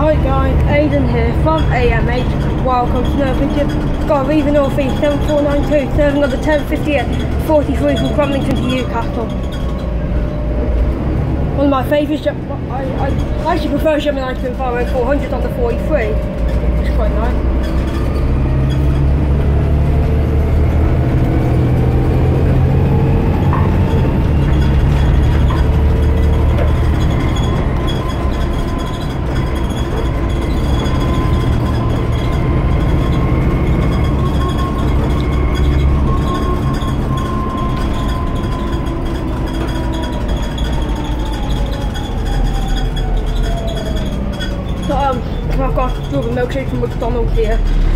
Hi guys, Aidan here from AMH. Welcome to another video. Got Arriva North East 7492, serving number 1058, 43 from Cromlington to Newcastle. One of my favourites. I actually prefer Gemini to 400 on the 43. It's quite nice. I've got a strawberry milkshake from McDonald's here.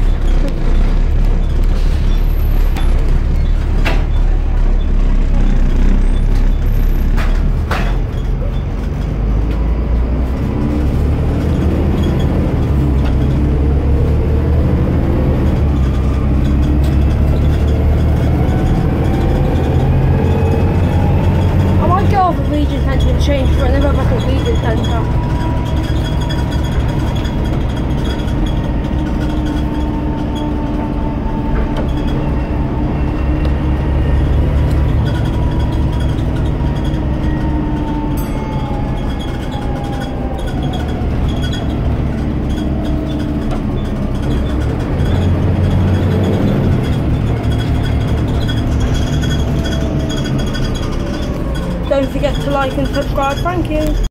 I might go over Region Centre and change for another local Region Centre. Don't forget to like and subscribe, thank you.